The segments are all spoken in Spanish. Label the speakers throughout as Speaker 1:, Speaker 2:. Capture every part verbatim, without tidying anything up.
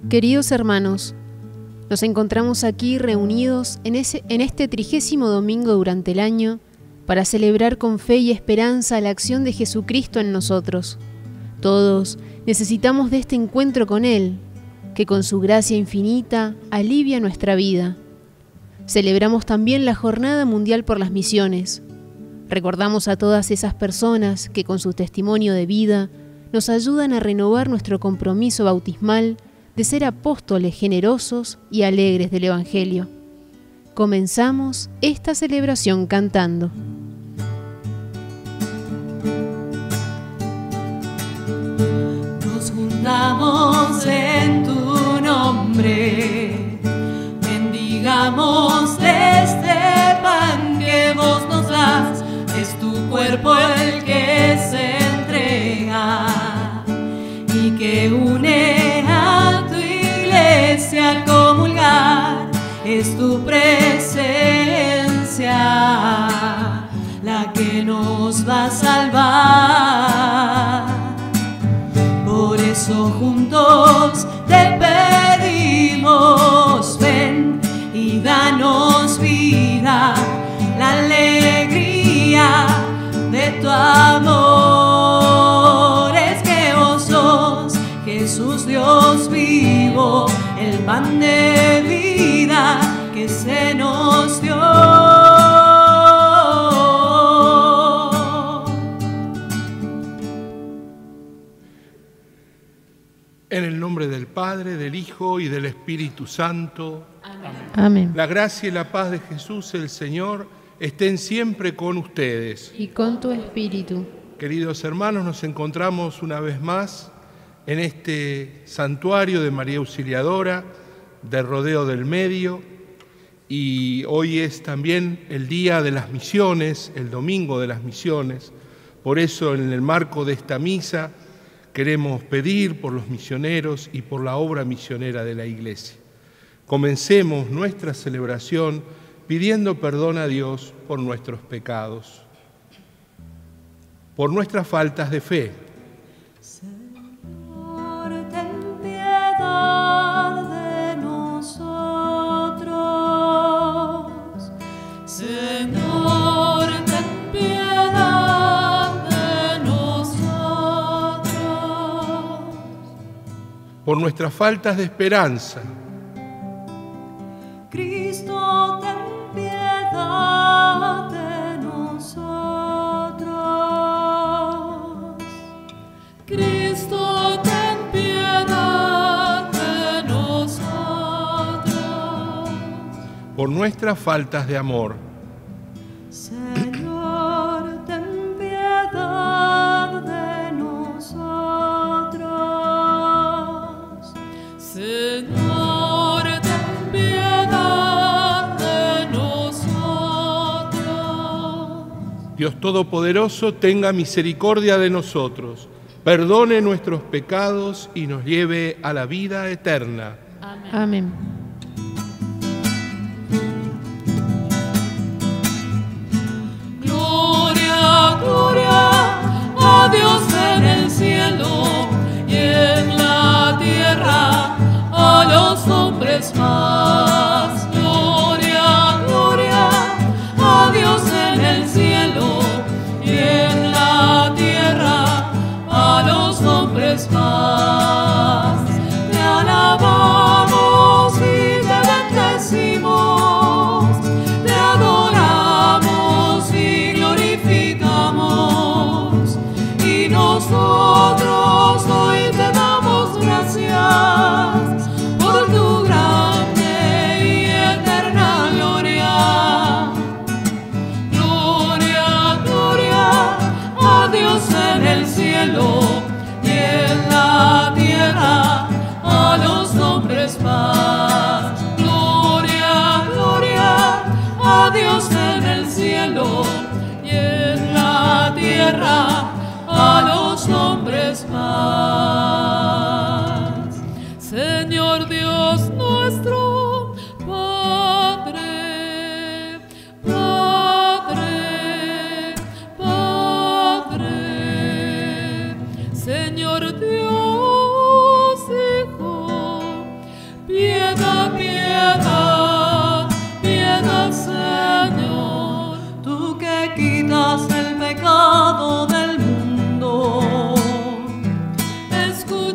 Speaker 1: Queridos hermanos, nos encontramos aquí reunidos en, ese, en este trigésimo domingo durante el año para celebrar con fe y esperanza la acción de Jesucristo en nosotros. Todos necesitamos de este encuentro con Él, que con su gracia infinita alivia nuestra vida. Celebramos también la Jornada Mundial por las Misiones. Recordamos a todas esas personas que con su testimonio de vida nos ayudan a renovar nuestro compromiso bautismal de ser apóstoles generosos y alegres del Evangelio. Comenzamos esta celebración cantando.
Speaker 2: Nos juntamos en tu nombre, bendigamos este pan que vos nos das, es tu cuerpo el que se entrega y que une a tu iglesia al comulgar, es tu presencia la que nos va a salvar. Por eso juntos te pedimos, ven y danos vida, la alegría de tu amor. Es que vos sos Jesús Dios vivo, el pan de vida que se nos dio.
Speaker 3: En el nombre del Padre, del Hijo y del Espíritu Santo.
Speaker 1: Amén. Amén.
Speaker 3: La gracia y la paz de Jesús el Señor estén siempre con ustedes.
Speaker 1: Y con tu espíritu.
Speaker 3: Queridos hermanos, nos encontramos una vez más en este santuario de María Auxiliadora, de Rodeo del Medio, y hoy es también el día de las misiones, el domingo de las misiones. Por eso, en el marco de esta misa, queremos pedir por los misioneros y por la obra misionera de la Iglesia. Comencemos nuestra celebración pidiendo perdón a Dios por nuestros pecados, por nuestras faltas de fe.
Speaker 2: Señor, ten piedad de nosotros. Señor, ten piedad de nosotros.
Speaker 3: Por nuestras faltas de esperanza.
Speaker 2: Cristo, ten piedad de nosotros. Cristo, ten piedad de nosotros.
Speaker 3: Por nuestras faltas de amor.
Speaker 2: Señor, ten piedad de nosotros. Señor, ten piedad de nosotros.
Speaker 3: Dios Todopoderoso, tenga misericordia de nosotros, perdone nuestros pecados y nos lleve a la vida eterna.
Speaker 1: Amén. Amén.
Speaker 2: Gloria, gloria a Dios en el cielo y en la tierra a los hombres más. Gloria, gloria a Dios en el cielo y en la tierra a los hombres más. Te alabamos y te bendecimos, te adoramos y glorificamos, y nosotros hoy te damos gracias por tu grande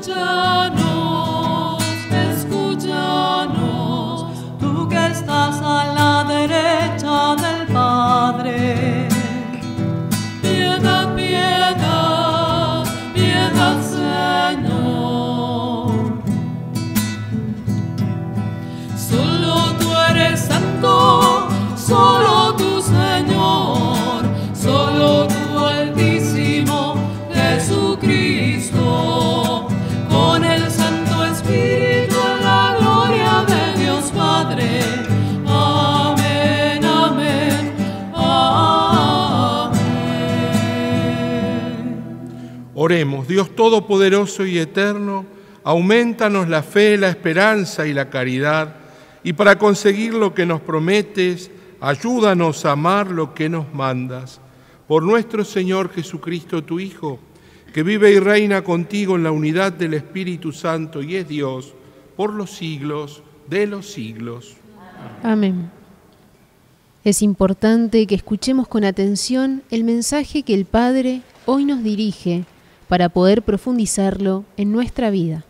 Speaker 2: escúchanos, escúchanos, tú que estás a la derecha del Padre. Piedad, piedad, piedad, Señor. Solo tú eres santo, solo tú, Señor, solo tú, Altísimo Jesucristo, con el Santo Espíritu en la gloria de Dios Padre. Amén, amén, amén.
Speaker 3: Oremos. Dios Todopoderoso y Eterno, aumentanos la fe, la esperanza y la caridad, y para conseguir lo que nos prometes, ayúdanos a amar lo que nos mandas. Por nuestro Señor Jesucristo, tu Hijo, que vive y reina contigo en la unidad del Espíritu Santo y es Dios por los siglos de los siglos.
Speaker 1: Amén. Es importante que escuchemos con atención el mensaje que el Padre hoy nos dirige para poder profundizarlo en nuestra vida.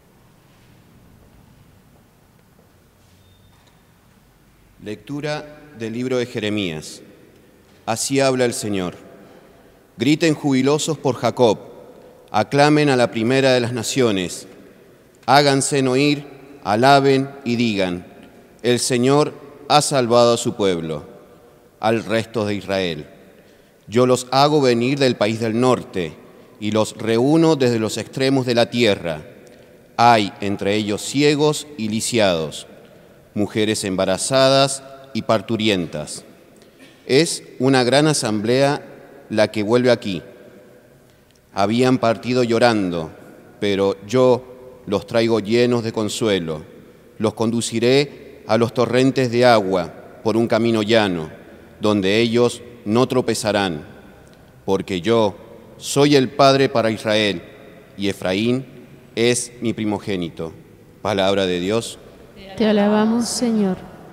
Speaker 4: Lectura del libro de Jeremías. Así habla el Señor. Griten jubilosos por Jacob, aclamen a la primera de las naciones, háganse oír, alaben y digan, el Señor ha salvado a su pueblo, al resto de Israel. Yo los hago venir del país del norte y los reúno desde los extremos de la tierra. Hay entre ellos ciegos y lisiados, mujeres embarazadas y parturientas. Es una gran asamblea la que vuelve aquí. Habían partido llorando, pero yo los traigo llenos de consuelo. Los conduciré a los torrentes de agua por un camino llano, donde ellos no tropezarán, porque yo soy el Padre para Israel, y Efraín es mi primogénito. Palabra de Dios.
Speaker 1: Te alabamos, Señor.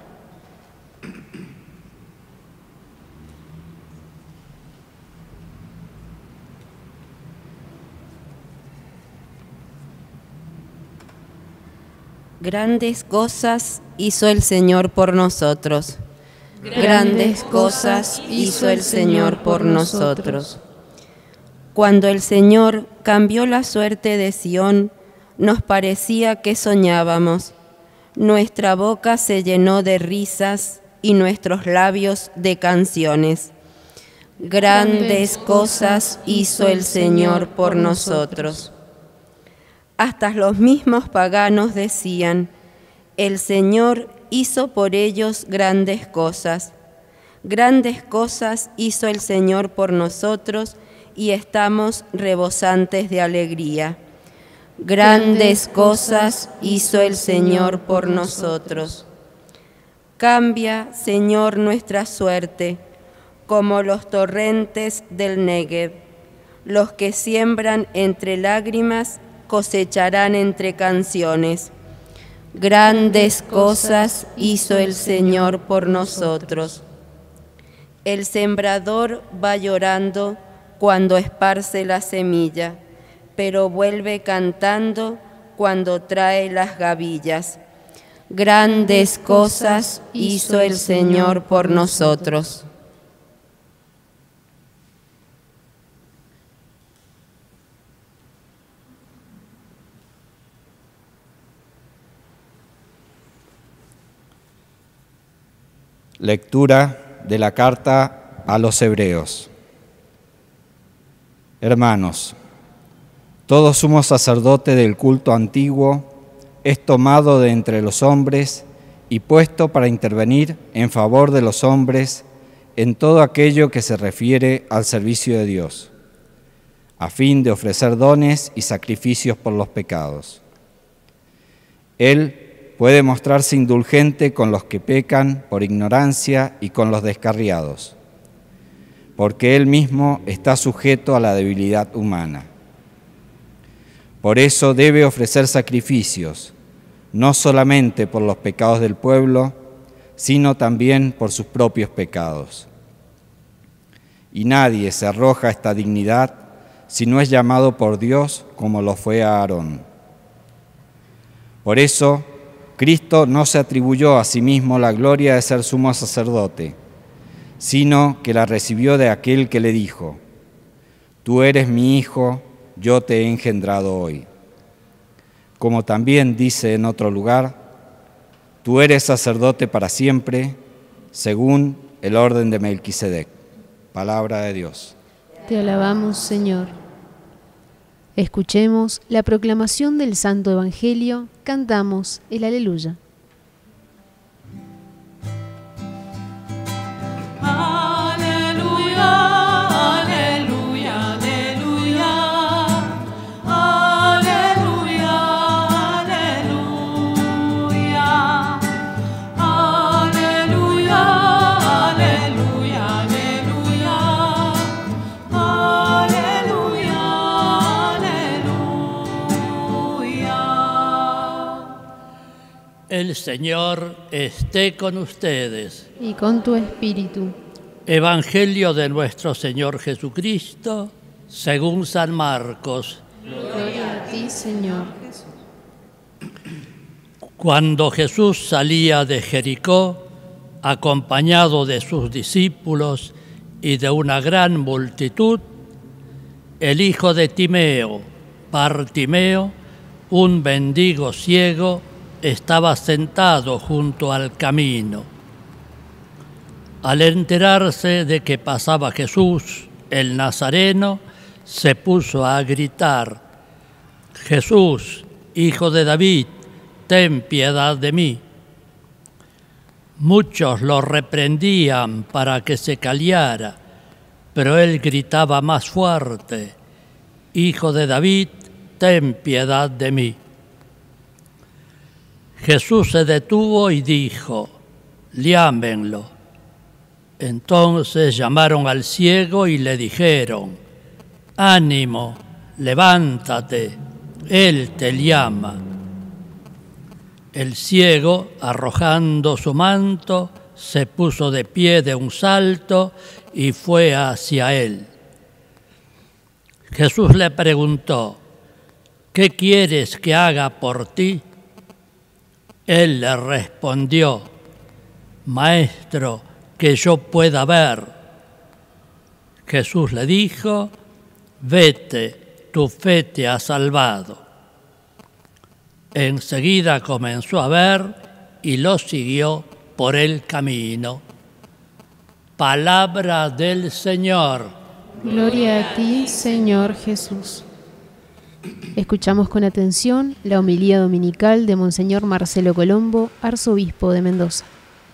Speaker 5: Grandes cosas hizo el Señor por nosotros. Grandes cosas hizo el Señor por nosotros. Cuando el Señor cambió la suerte de Sión, nos parecía que soñábamos. Nuestra boca se llenó de risas y nuestros labios de canciones. Grandes cosas hizo el Señor por nosotros. Hasta los mismos paganos decían, el Señor hizo por ellos grandes cosas. Grandes cosas hizo el Señor por nosotros y estamos rebosantes de alegría. Grandes cosas hizo el Señor por nosotros. Cambia, Señor, nuestra suerte, como los torrentes del Negev. Los que siembran entre lágrimas cosecharán entre canciones. Grandes cosas hizo el Señor por nosotros. El sembrador va llorando cuando esparce la semilla, pero vuelve cantando cuando trae las gavillas. Grandes cosas hizo el Señor por nosotros.
Speaker 6: Lectura de la carta a los Hebreos. Hermanos, todo sumo sacerdote del culto antiguo es tomado de entre los hombres y puesto para intervenir en favor de los hombres en todo aquello que se refiere al servicio de Dios, a fin de ofrecer dones y sacrificios por los pecados. Él puede mostrarse indulgente con los que pecan por ignorancia y con los descarriados, porque Él mismo está sujeto a la debilidad humana. Por eso debe ofrecer sacrificios, no solamente por los pecados del pueblo, sino también por sus propios pecados. Y nadie se arroja a esta dignidad si no es llamado por Dios como lo fue Aarón. Por eso, Cristo no se atribuyó a sí mismo la gloria de ser sumo sacerdote, sino que la recibió de aquel que le dijo: Tú eres mi Hijo, yo te he engendrado hoy. Como también dice en otro lugar: Tú eres sacerdote para siempre, según el orden de Melquisedec. Palabra de Dios.
Speaker 1: Te alabamos, Señor. Escuchemos la proclamación del Santo Evangelio, cantamos el Aleluya.
Speaker 7: El Señor esté con ustedes.
Speaker 1: Y con tu espíritu.
Speaker 7: Evangelio de nuestro Señor Jesucristo, según San Marcos.
Speaker 1: Gloria a ti, Señor.
Speaker 7: Cuando Jesús salía de Jericó, acompañado de sus discípulos y de una gran multitud, el hijo de Timeo, Bartimeo, un mendigo ciego, estaba sentado junto al camino. Al enterarse de que pasaba Jesús, el Nazareno, se puso a gritar: Jesús, hijo de David, ten piedad de mí. Muchos lo reprendían para que se callara, pero él gritaba más fuerte: Hijo de David, ten piedad de mí. Jesús se detuvo y dijo: Llámenlo. Entonces llamaron al ciego y le dijeron: Ánimo, levántate, él te llama. El ciego, arrojando su manto, se puso de pie de un salto y fue hacia él. Jesús le preguntó: ¿Qué quieres que haga por ti? Él le respondió: Maestro, que yo pueda ver. Jesús le dijo: Vete, tu fe te ha salvado. Enseguida comenzó a ver y lo siguió por el camino. Palabra del Señor.
Speaker 1: Gloria a ti, Señor Jesús. Escuchamos con atención la homilía dominical de Monseñor Marcelo Colombo, arzobispo de Mendoza.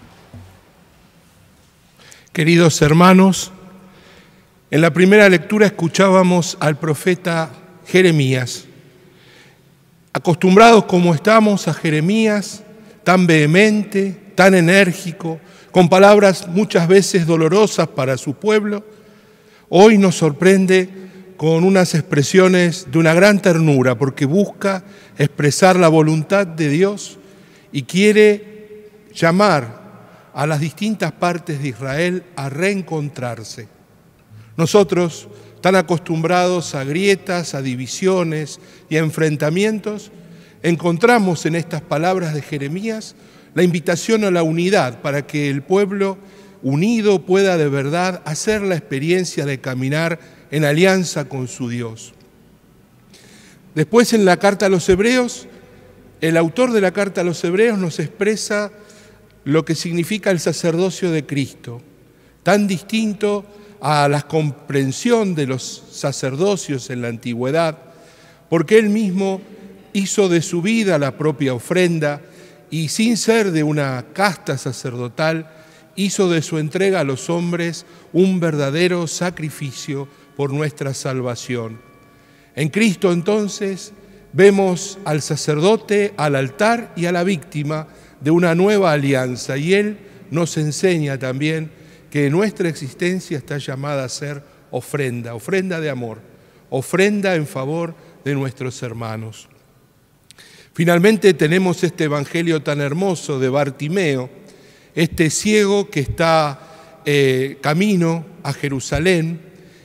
Speaker 3: Queridos hermanos, en la primera lectura escuchábamos al profeta Jeremías. Acostumbrados como estamos a Jeremías, tan vehemente, tan enérgico, con palabras muchas veces dolorosas para su pueblo, hoy nos sorprende con unas expresiones de una gran ternura, porque busca expresar la voluntad de Dios y quiere llamar a las distintas partes de Israel a reencontrarse. Nosotros, tan acostumbrados a grietas, a divisiones y a enfrentamientos, encontramos en estas palabras de Jeremías la invitación a la unidad para que el pueblo unido pueda de verdad hacer la experiencia de caminar en alianza con su Dios. Después, en la carta a los Hebreos, el autor de la carta a los Hebreos nos expresa lo que significa el sacerdocio de Cristo, tan distinto a la comprensión de los sacerdocios en la antigüedad, porque él mismo hizo de su vida la propia ofrenda y, sin ser de una casta sacerdotal, hizo de su entrega a los hombres un verdadero sacrificio por nuestra salvación. En Cristo, entonces, vemos al sacerdote, al altar y a la víctima de una nueva alianza, y Él nos enseña también que nuestra existencia está llamada a ser ofrenda, ofrenda de amor, ofrenda en favor de nuestros hermanos. Finalmente tenemos este evangelio tan hermoso de Bartimeo, este ciego que está eh, camino a Jerusalén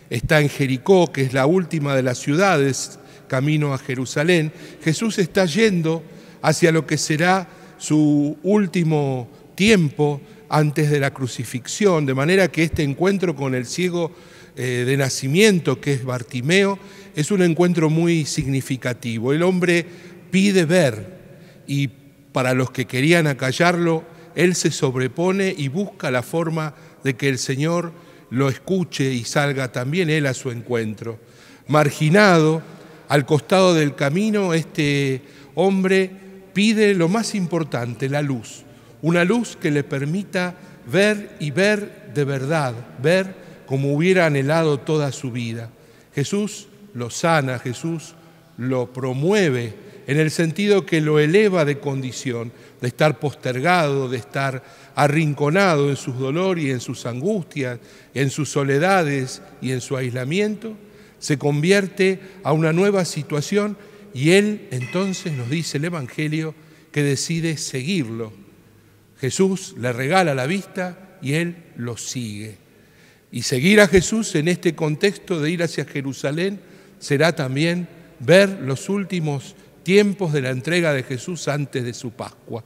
Speaker 3: está en Jericó, que es la última de las ciudades, camino a Jerusalén. Jesús está yendo hacia lo que será su último tiempo antes de la crucifixión, de manera que este encuentro con el ciego eh, de nacimiento, que es Bartimeo, es un encuentro muy significativo. El hombre pide ver, y para los que querían acallarlo, él se sobrepone y busca la forma de que el Señor lo escuche y salga también él a su encuentro. Marginado, al costado del camino, este hombre pide lo más importante, la luz. Una luz que le permita ver y ver de verdad, ver como hubiera anhelado toda su vida. Jesús lo sana, Jesús lo promueve en el sentido que lo eleva de condición, de estar postergado, de estar arrinconado en sus dolores y en sus angustias, en sus soledades y en su aislamiento, se convierte a una nueva situación y él entonces nos dice el Evangelio que decide seguirlo. Jesús le regala la vista y él lo sigue. Y seguir a Jesús en este contexto de ir hacia Jerusalén será también ver los últimos tiempos de la entrega de Jesús antes de su Pascua.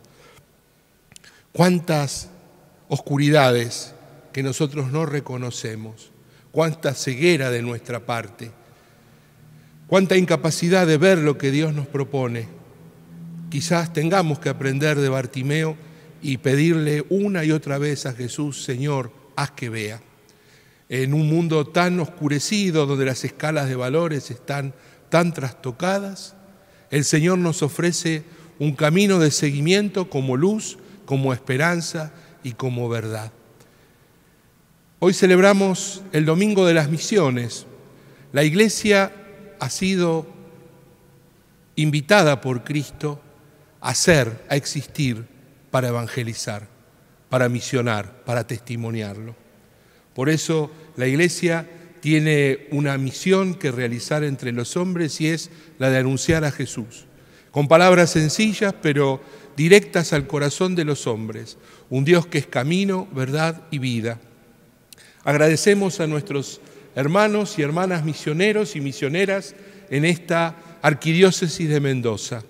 Speaker 3: Cuántas oscuridades que nosotros no reconocemos, cuánta ceguera de nuestra parte, cuánta incapacidad de ver lo que Dios nos propone. Quizás tengamos que aprender de Bartimeo y pedirle una y otra vez a Jesús: Señor, haz que vea. En un mundo tan oscurecido, donde las escalas de valores están tan trastocadas, el Señor nos ofrece un camino de seguimiento como luz, como esperanza y como verdad. Hoy celebramos el Domingo de las Misiones. La Iglesia ha sido invitada por Cristo a ser, a existir, para evangelizar, para misionar, para testimoniarlo. Por eso la Iglesia tiene una misión que realizar entre los hombres y es la de anunciar a Jesús, con palabras sencillas pero directas al corazón de los hombres, un Dios que es camino, verdad y vida. Agradecemos a nuestros hermanos y hermanas misioneros y misioneras en esta arquidiócesis de Mendoza,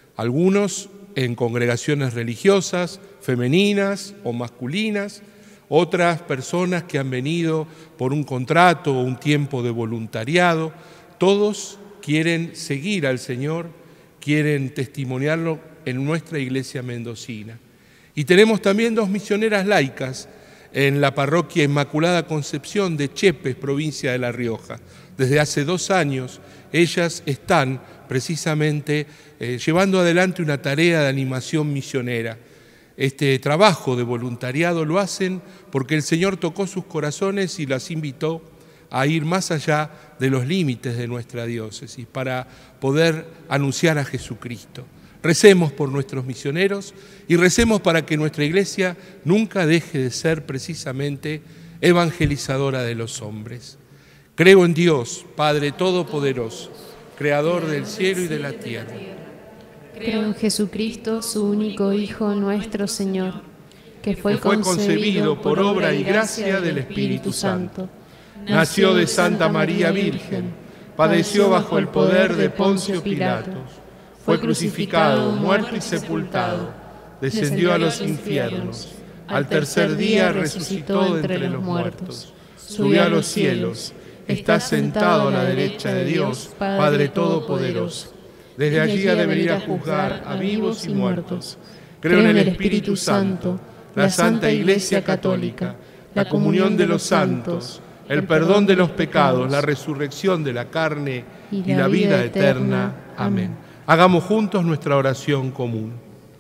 Speaker 3: algunos en congregaciones religiosas, femeninas o masculinas, otras personas que han venido por un contrato o un tiempo de voluntariado. Todos quieren seguir al Señor, quieren testimoniarlo en nuestra iglesia mendocina. Y tenemos también dos misioneras laicas en la parroquia Inmaculada Concepción de Chepes, provincia de La Rioja. Desde hace dos años ellas están precisamente eh, llevando adelante una tarea de animación misionera. Este trabajo de voluntariado lo hacen porque el Señor tocó sus corazones y las invitó a ir más allá de los límites de nuestra diócesis para poder anunciar a Jesucristo. Recemos por nuestros misioneros y recemos para que nuestra iglesia nunca deje de ser precisamente evangelizadora de los hombres. Creo en Dios, Padre Todopoderoso, Creador del cielo y de la tierra.
Speaker 1: Creo en Jesucristo, su único Hijo, nuestro Señor, que fue,
Speaker 3: que fue concebido por obra y gracia del Espíritu Santo. Nació de Santa María Virgen, padeció bajo el poder de Poncio Pilatos, fue crucificado, muerto y sepultado, descendió a los infiernos, al tercer día resucitó de entre los muertos, subió a los cielos, está sentado a la derecha de Dios, Padre Todopoderoso. Desde allí ha de venir a juzgar a vivos y muertos. Creo en el Espíritu Santo, la Santa Iglesia Católica, la comunión de los santos, el perdón de los pecados, la resurrección de la carne y la vida eterna. Amén. Hagamos juntos nuestra oración común.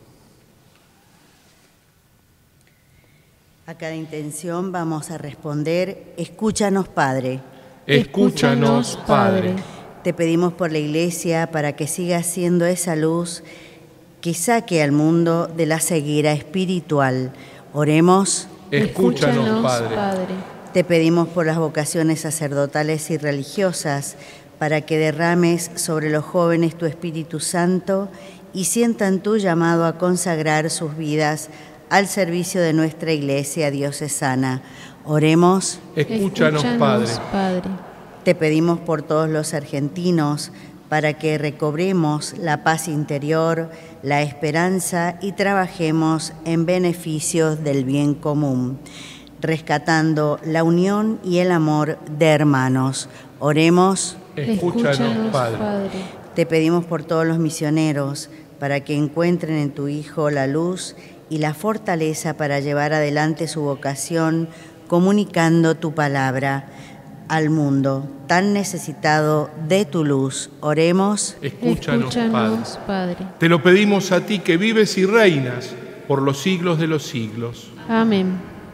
Speaker 8: A cada intención vamos a responder: escúchanos, Padre.
Speaker 3: Escúchanos, Padre.
Speaker 8: Te pedimos por la Iglesia para que siga siendo esa luz que saque al mundo de la ceguera espiritual. Oremos.
Speaker 3: Escúchanos, Padre.
Speaker 1: Padre.
Speaker 8: Te pedimos por las vocaciones sacerdotales y religiosas para que derrames sobre los jóvenes tu Espíritu Santo y sientan tu llamado a consagrar sus vidas al servicio de nuestra Iglesia diocesana. Oremos.
Speaker 3: Escúchanos, Padre.
Speaker 1: Padre.
Speaker 8: Te pedimos por todos los argentinos, para que recobremos la paz interior, la esperanza y trabajemos en beneficio del bien común, rescatando la unión y el amor de hermanos. Oremos.
Speaker 3: Escúchanos, Padre.
Speaker 1: Padre.
Speaker 8: Te pedimos por todos los misioneros, para que encuentren en tu Hijo la luz y la fortaleza para llevar adelante su vocación, comunicando tu palabra al mundo tan necesitado de tu luz. Oremos.
Speaker 3: Escúchanos,
Speaker 1: Escúchanos,
Speaker 3: Padre.
Speaker 1: Padre.
Speaker 3: Te lo pedimos a ti que vives y reinas por los siglos de los siglos.
Speaker 1: Amén.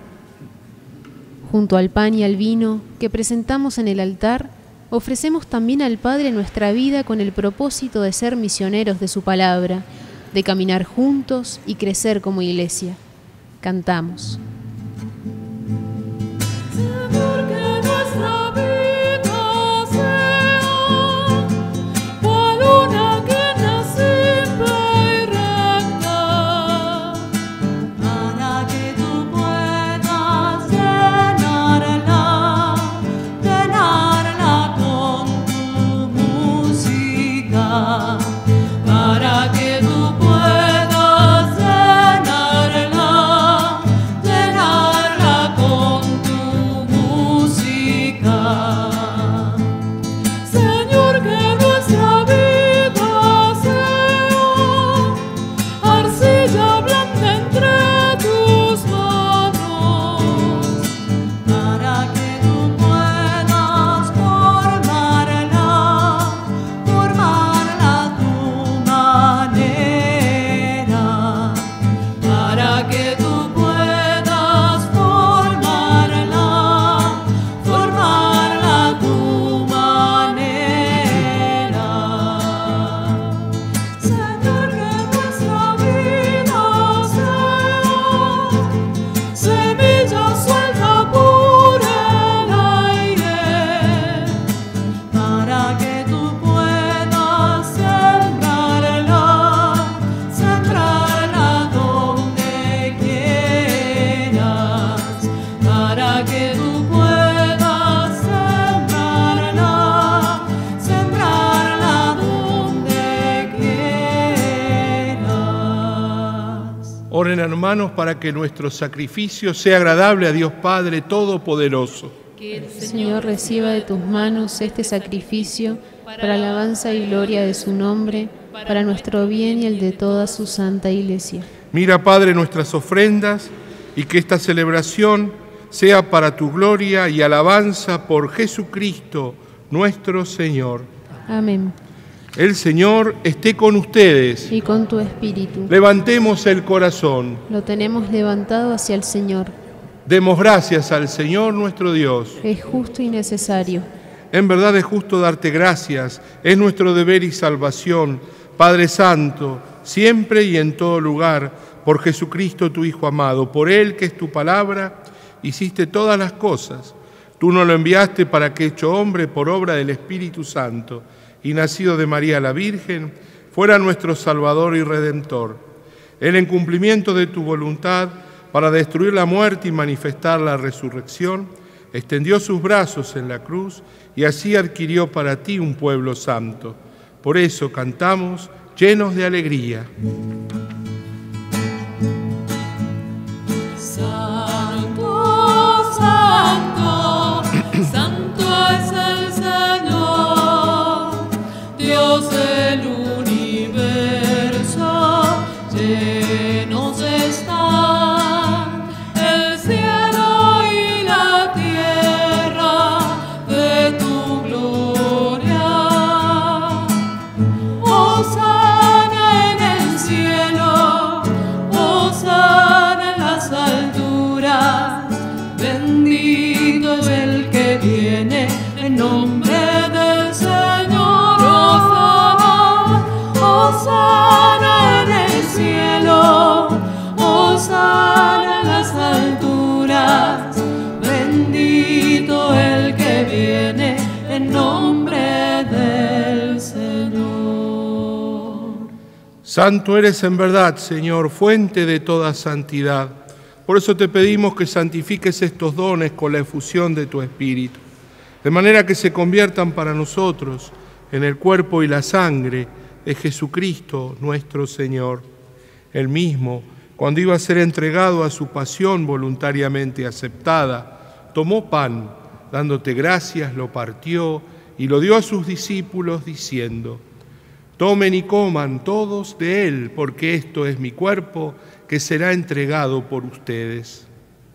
Speaker 1: Junto al pan y al vino que presentamos en el altar, ofrecemos también al Padre nuestra vida con el propósito de ser misioneros de su palabra, de caminar juntos y crecer como iglesia. Cantamos.
Speaker 2: Para que tú puedas llenarla, llenarla con tu música. Señor, que nuestra vida sea arcilla blanda entre tus manos, para que tú puedas formarla, formarla a tu manera, para que tú puedas formarla, formarla a tu manera. Señor, que nuestra vida sea semilla suelta por el aire, para que tú puedas sembrarla, sembrarla donde quieras, para que tú puedas sembrarla, sembrarla donde quieras.
Speaker 3: Oren, hermanos, para que nuestro sacrificio sea agradable a Dios Padre Todopoderoso.
Speaker 1: Que el Señor reciba de tus manos este sacrificio para alabanza y gloria de su nombre, para nuestro bien y el de toda su santa iglesia.
Speaker 3: Mira, Padre, nuestras ofrendas y que esta celebración sea para tu gloria y alabanza por Jesucristo, nuestro Señor.
Speaker 1: Amén.
Speaker 3: El Señor esté con ustedes.
Speaker 1: Y con tu espíritu.
Speaker 3: Levantemos el corazón.
Speaker 1: Lo tenemos levantado hacia el Señor.
Speaker 3: Demos gracias al Señor nuestro Dios.
Speaker 1: Es justo y necesario.
Speaker 3: En verdad es justo darte gracias, es nuestro deber y salvación, Padre Santo, siempre y en todo lugar, por Jesucristo tu Hijo amado, por Él que es tu palabra, hiciste todas las cosas. Tú nos lo enviaste para que, hecho hombre por obra del Espíritu Santo y nacido de María la Virgen, fuera nuestro Salvador y Redentor. Él, en cumplimiento de tu voluntad, para destruir la muerte y manifestar la resurrección, extendió sus brazos en la cruz y así adquirió para ti un pueblo santo. Por eso cantamos llenos de alegría.
Speaker 2: Santo, santo, santo es el Señor, Dios del universo, llenos están el cielo y la tierra de tu gloria. Hosana en el cielo, hosana en las alturas, bendito el que viene en nombre del Señor. Hosana, hosana en el cielo, hosana en las alturas, bendito el que viene en nombre del Señor.
Speaker 3: Santo eres en verdad, Señor, fuente de toda santidad. Por eso te pedimos que santifiques estos dones con la efusión de tu Espíritu. de manera que se conviertan para nosotros en el cuerpo y la sangre de Jesucristo nuestro Señor. Él mismo, cuando iba a ser entregado a su pasión voluntariamente aceptada, tomó pan, dándote gracias, lo partió y lo dio a sus discípulos diciendo: tomen y coman todos de él, porque esto es mi cuerpo que será entregado por ustedes.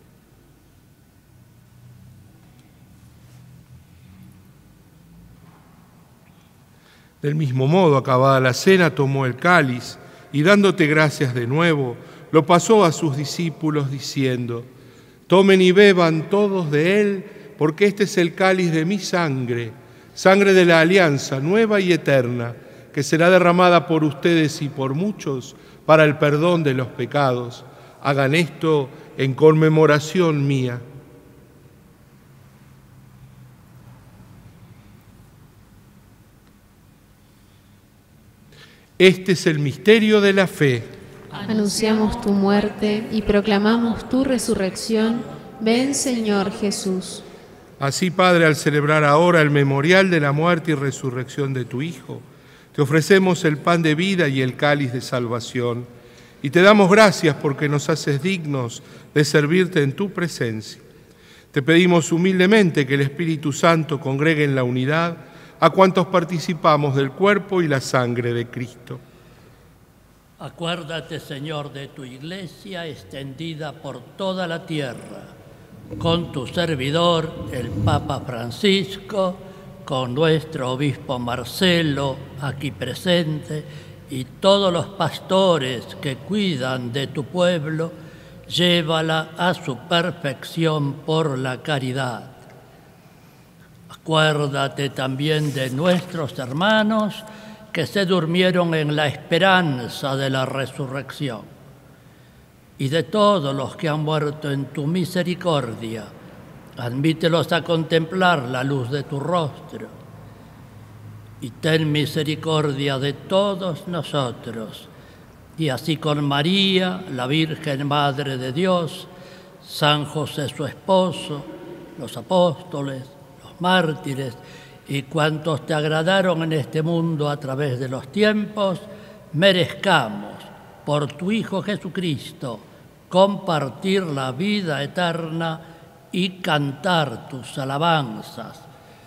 Speaker 3: Del mismo modo, acabada la cena, tomó el cáliz y dándote gracias de nuevo, lo pasó a sus discípulos diciendo: tomen y beban todos de él, porque este es el cáliz de mi sangre, sangre de la alianza nueva y eterna, que será derramada por ustedes y por muchos para el perdón de los pecados. Hagan esto en conmemoración mía. Este es el misterio de la fe.
Speaker 1: Anunciamos tu muerte y proclamamos tu resurrección. Ven, Señor Jesús.
Speaker 3: Así, Padre, al celebrar ahora el memorial de la muerte y resurrección de tu Hijo, te ofrecemos el pan de vida y el cáliz de salvación, y te damos gracias porque nos haces dignos de servirte en tu presencia. Te pedimos humildemente que el Espíritu Santo congregue en la unidad a cuantos participamos del cuerpo y la sangre de Cristo.
Speaker 7: Acuérdate, Señor, de tu Iglesia extendida por toda la tierra, con tu servidor, el Papa Francisco, con nuestro obispo Marcelo, aquí presente, y todos los pastores que cuidan de tu pueblo, llévala a su perfección por la caridad. Acuérdate también de nuestros hermanos que se durmieron en la esperanza de la resurrección, y de todos los que han muerto en tu misericordia. Admítelos a contemplar la luz de tu rostro, y ten misericordia de todos nosotros, y así con María, la Virgen Madre de Dios, San José su esposo, los apóstoles, los mártires y cuantos te agradaron en este mundo a través de los tiempos, merezcamos, por tu Hijo Jesucristo, compartir la vida eterna y cantar tus alabanzas.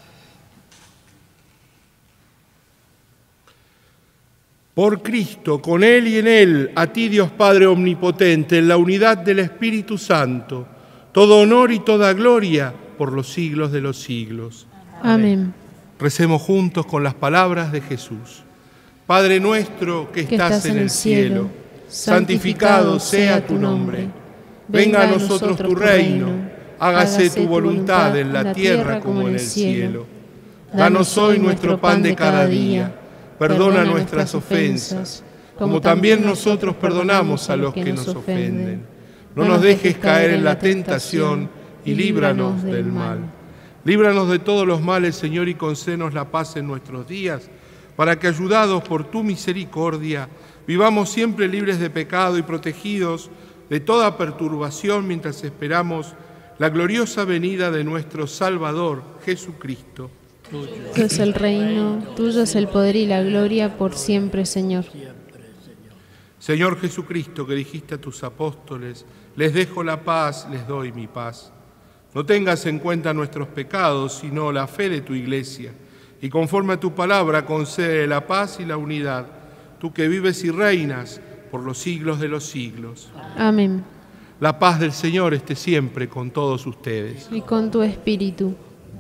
Speaker 3: Por Cristo, con Él y en Él, a ti, Dios Padre Omnipotente, en la unidad del Espíritu Santo, todo honor y toda gloria por los siglos de los siglos.
Speaker 1: Amén.
Speaker 3: Recemos juntos con las palabras de Jesús. Padre nuestro que estás en el cielo, santificado sea tu nombre. Venga a nosotros tu reino, hágase tu voluntad en la tierra como en el cielo. Danos hoy nuestro pan de cada día. Perdona nuestras ofensas, como también nosotros perdonamos a los que nos ofenden. No nos dejes caer en la tentación y líbranos del mal. Líbranos de todos los males, Señor, y concédenos la paz en nuestros días, para que, ayudados por tu misericordia, vivamos siempre libres de pecado y protegidos de toda perturbación mientras esperamos la gloriosa venida de nuestro Salvador, Jesucristo.
Speaker 1: Tuyo es el reino, tuyo es el poder y la gloria por siempre, Señor.
Speaker 3: Señor Jesucristo, que dijiste a tus apóstoles, les dejo la paz, les doy mi paz. No tengas en cuenta nuestros pecados, sino la fe de tu Iglesia, y conforme a tu palabra concede la paz y la unidad, tú que vives y reinas por los siglos de los siglos.
Speaker 1: Amén.
Speaker 3: La paz del Señor esté siempre con todos ustedes.
Speaker 1: Y con tu espíritu.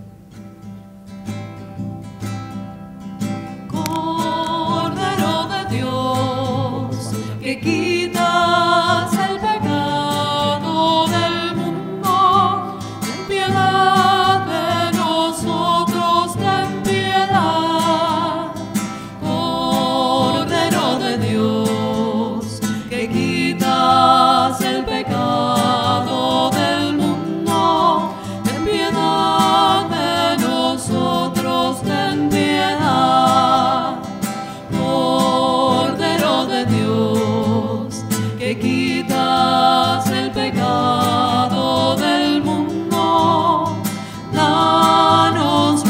Speaker 2: Cordero de Dios, que quitas el pecado del mundo, ten piedad de nosotros, ten piedad. Cordero de Dios, que quitas el pecado del mundo, ten piedad de nosotros, ten piedad. Cordero de Dios, que quitas el pecado del mundo, danos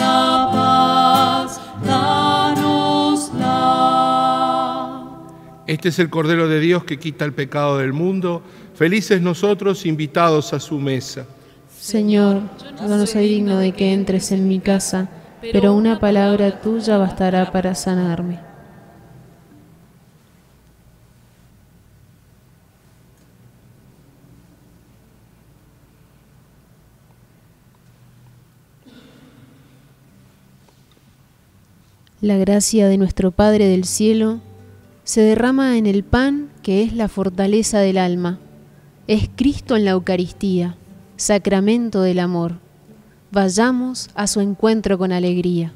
Speaker 3: Este es el Cordero de Dios que quita el pecado del mundo. Felices nosotros invitados a su mesa.
Speaker 1: Señor, yo no soy digno de que entres en mi casa, pero una palabra tuya bastará para sanarme. La gracia de nuestro Padre del cielo se derrama en el pan que es la fortaleza del alma. Es Cristo en la Eucaristía, sacramento del amor. Vayamos a su encuentro con alegría.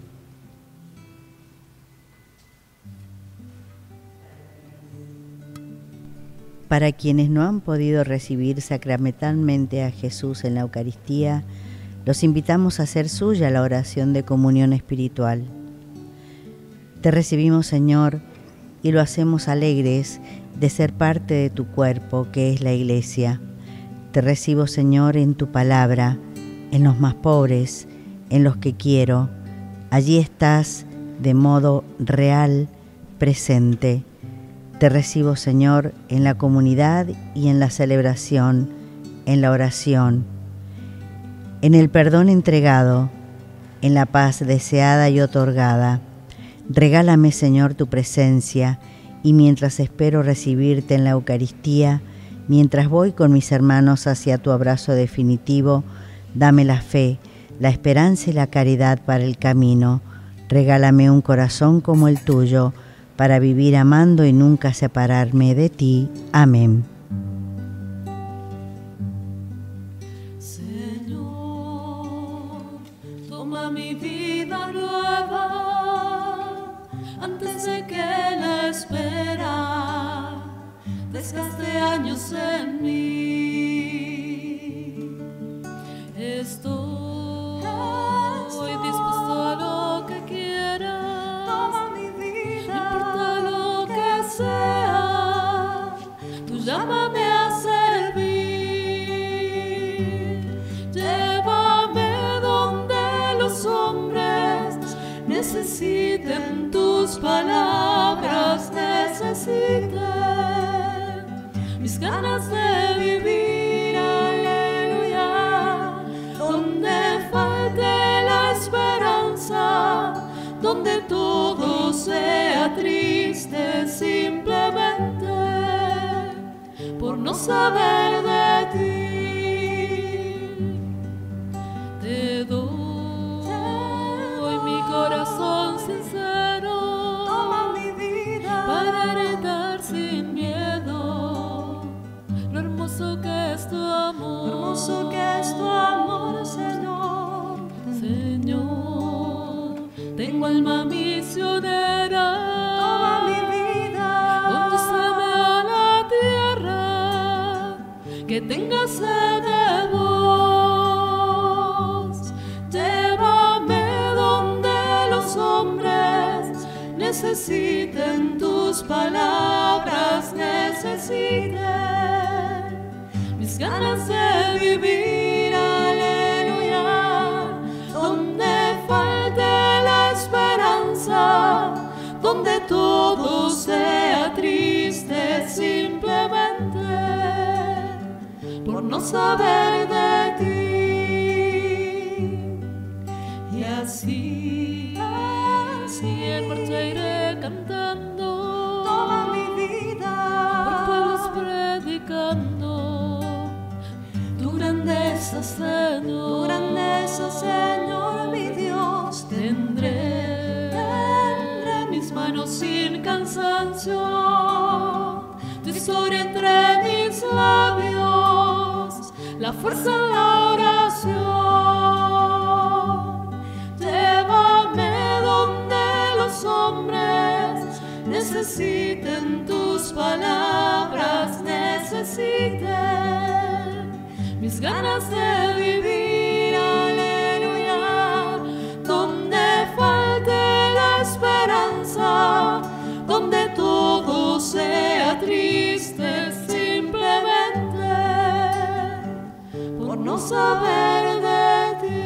Speaker 8: Para quienes no han podido recibir sacramentalmente a Jesús en la Eucaristía, los invitamos a hacer suya la oración de comunión espiritual. Te recibimos, Señor, y lo hacemos alegres de ser parte de tu cuerpo, que es la Iglesia. Te recibo, Señor, en tu palabra, en los más pobres, en los que quiero. Allí estás de modo real, presente. Te recibo, Señor, en la comunidad y en la celebración, en la oración, en el perdón entregado, en la paz deseada y otorgada. Regálame, Señor, tu presencia, y mientras espero recibirte en la Eucaristía, mientras voy con mis hermanos hacia tu abrazo definitivo, dame la fe, la esperanza y la caridad para el camino. Regálame un corazón como el tuyo, para vivir amando y nunca separarme de ti. Amén.
Speaker 2: Señor, toma mi vida nueva, antes de que la espera desgaste años en mí. Estoy dispuesto a lo que quiera, toma mi vida, no importa lo que sea, tú llámame a servir. Llévame donde los hombres necesiten tus palabras, necesiten mis ganas de vivir, aleluya. Donde falte la esperanza, donde todo sea triste simplemente por no saber de ti. Te doy mi corazón sincero, toma mi vida para heredar sin miedo lo hermoso que es tu amor, lo hermoso que es tu amor, Señor. Señor, tengo alma misionera, toma mi vida, condúceme a la tierra que tenga sed de vos. Llévame donde los hombres necesiten tus palabras, necesiten mis ganas de vivir, aleluya. Donde falte la esperanza, donde todo sea triste simplemente por no saber de ti. Y así, así en marcha iré cantando, toma mi vida, por pueblos predicando tu grandeza, Señor, tu grandeza, Señor, mi Dios. Tendré, tendré mis manos sin cansancio, tu historia entre mis labios, la fuerza en la oración. Llévame donde los hombres necesiten tus palabras, necesiten mis ganas de vivir, aleluya. Donde falte la esperanza, donde todo sea triste simplemente por no saber de ti.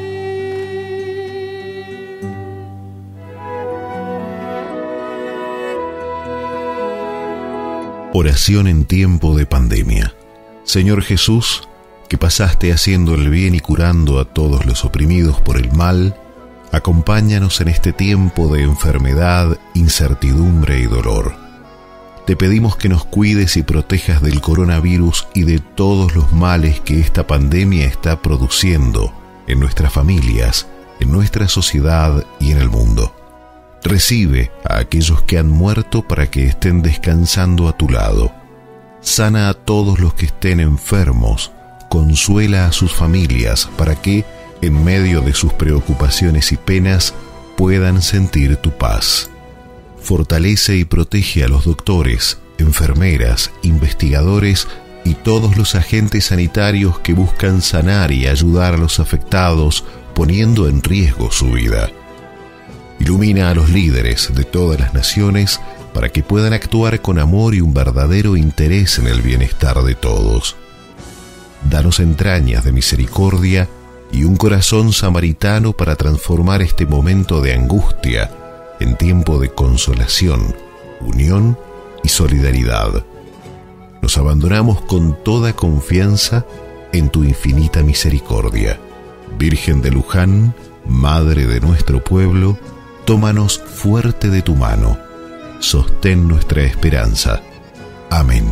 Speaker 9: Oración en tiempo de pandemia. Señor Jesús, que pasaste haciendo el bien y curando a todos los oprimidos por el mal, acompáñanos en este tiempo de enfermedad, incertidumbre y dolor. Te pedimos que nos cuides y protejas del coronavirus y de todos los males que esta pandemia está produciendo en nuestras familias, en nuestra sociedad y en el mundo. Recibe a aquellos que han muerto para que estén descansando a tu lado. Sana a todos los que estén enfermos, consuela a sus familias para que, en medio de sus preocupaciones y penas, puedan sentir tu paz. Fortalece y protege a los doctores, enfermeras, investigadores y todos los agentes sanitarios que buscan sanar y ayudar a los afectados, poniendo en riesgo su vida. Ilumina a los líderes de todas las naciones para que puedan actuar con amor y un verdadero interés en el bienestar de todos. Danos entrañas de misericordia y un corazón samaritano para transformar este momento de angustia en tiempo de consolación, unión y solidaridad. Nos abandonamos con toda confianza en tu infinita misericordia. Virgen de Luján, Madre de nuestro pueblo, tómanos fuerte de tu mano. Sostén nuestra esperanza. Amén.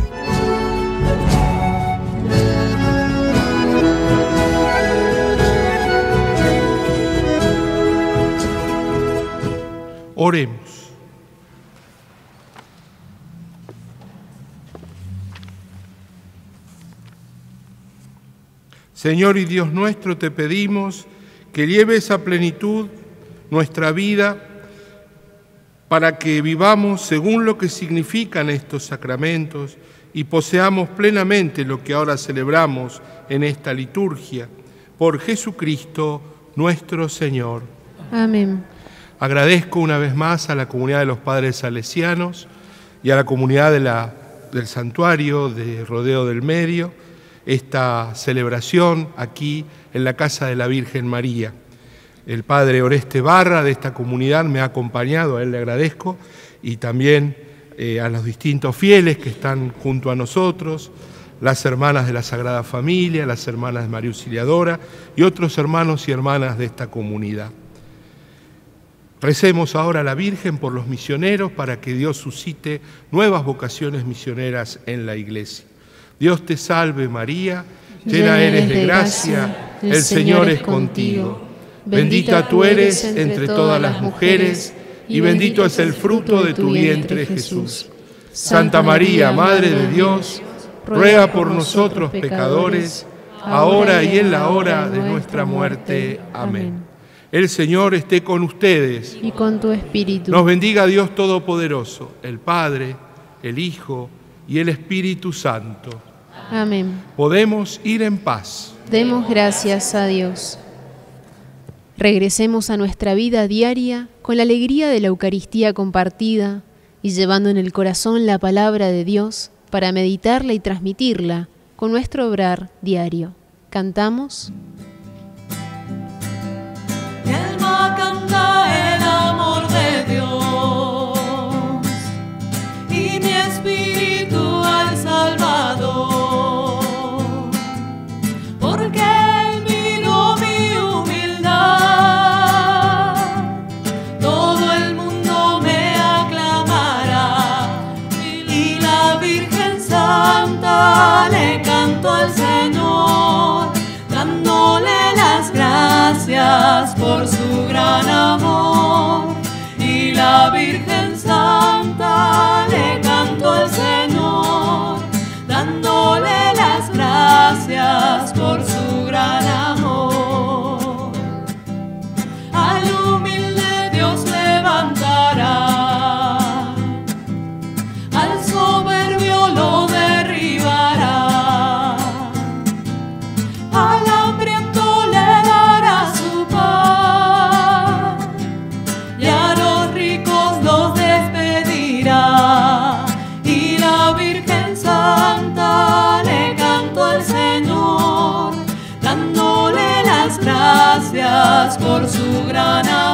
Speaker 3: Oremos. Señor y Dios nuestro, te pedimos que lleves a plenitud nuestra vida para que vivamos según lo que significan estos sacramentos y poseamos plenamente lo que ahora celebramos en esta liturgia. Por Jesucristo nuestro Señor.
Speaker 1: Amén.
Speaker 3: Agradezco una vez más a la comunidad de los Padres Salesianos y a la comunidad de la, del Santuario de Rodeo del Medio esta celebración aquí en la Casa de la Virgen María. El Padre Oreste Barra de esta comunidad me ha acompañado, a él le agradezco, y también eh, a los distintos fieles que están junto a nosotros, las hermanas de la Sagrada Familia, las hermanas de María Auxiliadora y otros hermanos y hermanas de esta comunidad. Recemos ahora a la Virgen por los misioneros para que Dios suscite nuevas vocaciones misioneras en la Iglesia. Dios te salve María, llena eres de gracia, el Señor es contigo. Bendita tú eres entre todas las mujeres y bendito es el fruto de tu vientre Jesús. Santa María, Madre de Dios, ruega por nosotros pecadores, ahora y en la hora de nuestra muerte. Amén. El Señor esté con ustedes.
Speaker 1: Y con tu espíritu.
Speaker 3: Nos bendiga Dios Todopoderoso, el Padre, el Hijo y el Espíritu Santo.
Speaker 1: Amén.
Speaker 3: Podemos ir en paz.
Speaker 1: Demos gracias a Dios. Regresemos a nuestra vida diaria con la alegría de la Eucaristía compartida y llevando en el corazón la palabra de Dios para meditarla y transmitirla con nuestro obrar diario. ¿Cantamos?
Speaker 2: Mi alma canta el amor de Dios y mi espíritu al Salvador, porque Él miró mi humildad, todo el mundo me aclamará y la Virgen Santa le cantó al Señor, dándole las gracias por su gran amor. Y la Virgen Santa le cantó al Señor, dándole las gracias por su gran amor. Al humilde Dios levantará, al soberbio lo derribará, al hambriento le dará su pan y a los ricos los despedirá. Y la Virgen Santa le cantó al Señor, dándole las gracias por su gran amor.